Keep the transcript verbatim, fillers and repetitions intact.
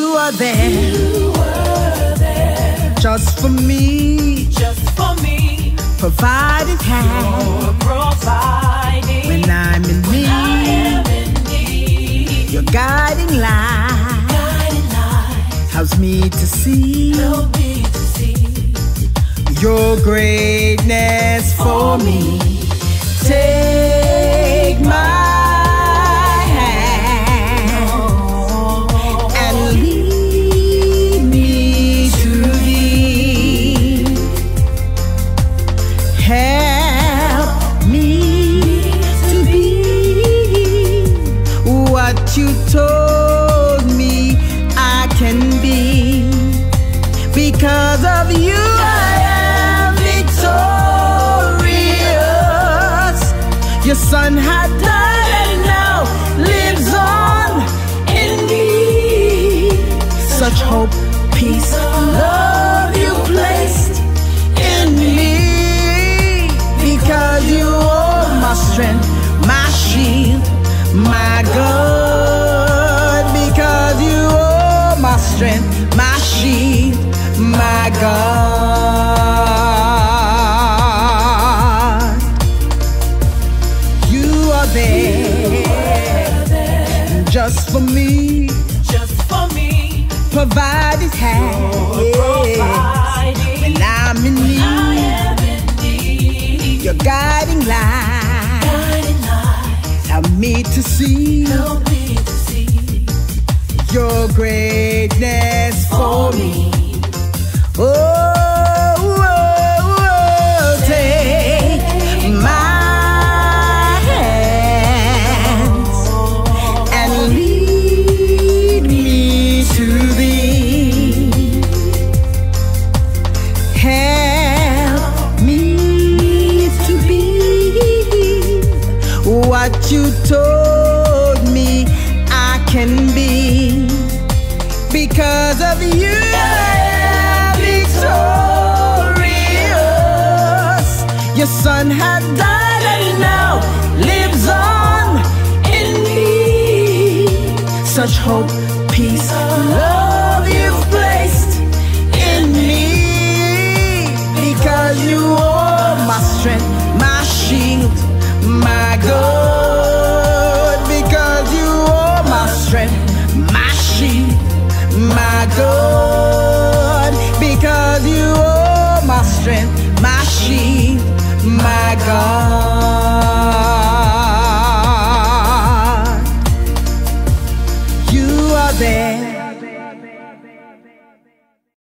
You are there, you were there, just for me, just for me, providing hand you're providing when I'm in when need. I am in need. Your guiding light, Guiding light, helps me to see help me to see your greatness for me. Take my hand and lead me to thee. Help me to be what you told me I can be. Because of you I am victorious. Your son had died and now lives on in me. Such hope, peace, love you placed in me. Because you are my strength, my shield, my God. Because you are my strength, my shield, my God. You are there, just for me, just for me, provided hand providing when I'm in when I need. am in need. Your guiding light, Guiding light, help me to see help me to see your greatness for me. Oh, oh, oh, take my hands and lead me to thee. Help me to be what you told me I can be. Because of you victorious. Your son had died and now lives on in me. Such hope, peace, love you've placed in me. Because you are my strength, my shield, my God. Because you are my strength, my shield, my God. Because you are my strength, my shield, my God. You are there,